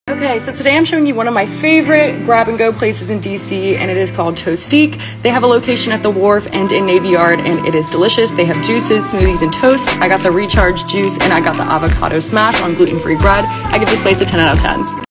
Okay, so today I'm showing you one of my favorite grab-and-go places in DC, and it is called Toastique. They have a location at the Wharf and in Navy Yard, and it is delicious. They have juices, smoothies, and toast. I got the Recharge juice, and I got the avocado smash on gluten-free bread. I give this place a 10 out of 10.